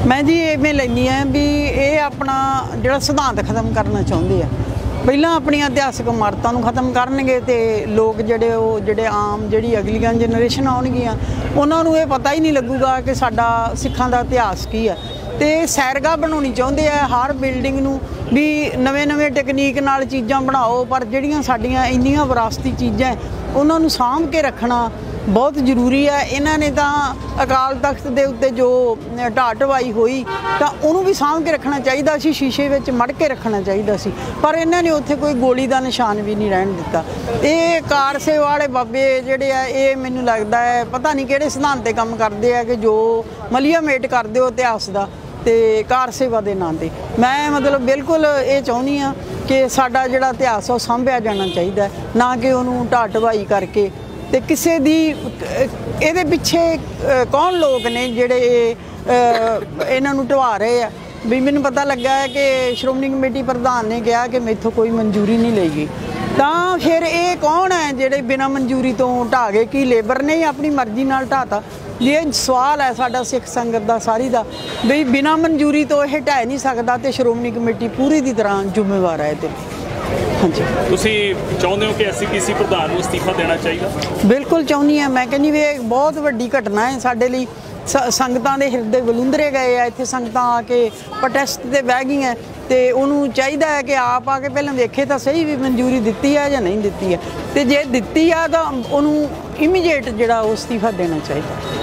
मैं जी इवें लैनी है भी ये अपना जो सिद्धांत खत्म करना चाहते हैं। ਪਹਿਲਾਂ ਆਪਣੀਆਂ ਇਤਿਹਾਸਕ ਇਮਾਰਤਾਂ ਨੂੰ ਖਤਮ ਕਰਨਗੇ ਤੇ ਲੋਕ ਜਿਹੜੇ ਆਮ ਜਿਹੜੀ ਅਗਲੀਆਂ ਜਨਰੇਸ਼ਨ ਆਉਣਗੀਆਂ ਉਹਨਾਂ ਨੂੰ ਇਹ ਪਤਾ ਹੀ ਨਹੀਂ ਲੱਗੂਗਾ ਕਿ ਸਾਡਾ ਸਿੱਖਾਂ ਦਾ ਇਤਿਹਾਸ ਕੀ ਹੈ। ਤੇ ਸੈਰਗਾਹ ਬਣਾਉਣੀ ਚਾਹੁੰਦੇ ਆ ਹਰ ਬਿਲਡਿੰਗ ਨੂੰ ਵੀ ਨਵੇਂ ਟੈਕਨੀਕ ਨਾਲ ਚੀਜ਼ਾਂ ਬਣਾਓ, ਪਰ ਜਿਹੜੀਆਂ ਸਾਡੀਆਂ ਇੰਨੀਆਂ ਵਿਰਾਸਤੀ ਚੀਜ਼ਾਂ ਉਹਨਾਂ ਨੂੰ ਸਾਂਭ ਕੇ ਰੱਖਣਾ बहुत जरूरी है। इन्होंने तो अकाल तख्त के उत्ते जो ढाह ढवाई हुई तो उन्होंने भी साँभ के रखना चाहिए सी, शीशे में मड़ के रखना चाहिए सी, पर इन्होंने उत्थे कोई गोली का निशान भी नहीं रहन दिता। ये कारसे वाले बाबे जोड़े आ ये मैनू लगता है पता नहीं किहड़े सिद्धांत ते काम करते हैं कि जो मलिया मेट करते हो इतिहास का तो कार सेवा के नाम पर। मैं मतलब बिल्कुल ये चाहुंदी हाँ कि साडा जिहड़ा इतिहास वो साਂਭਿਆ जाना चाहिए, ना कि उन्होंने ढाह ढवाई करके ਤੇ ਕਿਸੇ ਦੀ ਇਹਦੇ ਪਿੱਛੇ ਕੌਣ ਲੋਕ ਨੇ ਜਿਹੜੇ ਇਹਨਾਂ ਨੂੰ ਢਵਾ ਰਹੇ ਆ। ਵੀ ਮੈਨੂੰ ਪਤਾ ਲੱਗਾ ਹੈ ਕਿ ਸ਼੍ਰੋਮਣੀ ਕਮੇਟੀ ਪ੍ਰਧਾਨ ਨੇ ਕਿਹਾ ਕਿ ਮੈਥੋਂ ਕੋਈ ਮਨਜ਼ੂਰੀ ਨਹੀਂ ਲਈ ਗਈ, ਤਾਂ ਫਿਰ ਇਹ ਕੌਣ ਹੈ ਜਿਹੜੇ ਬਿਨਾਂ ਮਨਜ਼ੂਰੀ ਤੋਂ ਢਾਹ ਗਏ? ਕੀ ਲੇਬਰ ਨੇ ਆਪਣੀ ਮਰਜ਼ੀ ਨਾਲ ਢਾਤਾ? ਇਹ ਸਵਾਲ ਹੈ ਸਾਡਾ ਸਿੱਖ ਸੰਗਤ ਦਾ ਸਾਰੀ ਦਾ ਵੀ ਬਿਨਾਂ ਮਨਜ਼ੂਰੀ ਤੋਂ ਇਹ ਢਾਹ ਨਹੀਂ ਸਕਦਾ ਤੇ ਸ਼੍ਰੋਮਣੀ ਕਮੇਟੀ ਪੂਰੀ ਦੀ ਤਰ੍ਹਾਂ ਜ਼ਿੰਮੇਵਾਰ ਹੈ ਇਹਦੇ। हाँ जी, ਤੁਸੀਂ ਚਾਹੁੰਦੇ ਹੋ ਕਿ ਐਸਜੀਪੀਸੀ ਪ੍ਰਧਾਨ ਨੂੰ ਅਸਤੀਫਾ ਦੇਣਾ ਚਾਹੀਦਾ? बिल्कुल चाहुंदी हाँ। मैं कहनी भी एक बहुत वड्डी घटना है साडे लई। संगतां दे हिरदे वलुंदरे गए आ, इत्थे संगतां आके प्रोटेस्ट ते बह गईयां ते उहनूं चाहीदा है कि आप आके पहलां वेखे तां सही भी मंजूरी दित्ती है या नहीं दित्ती है, ते जे दित्ती है तां उहनूं इमीडिएट जिहड़ा अस्तीफा देना चाहिए।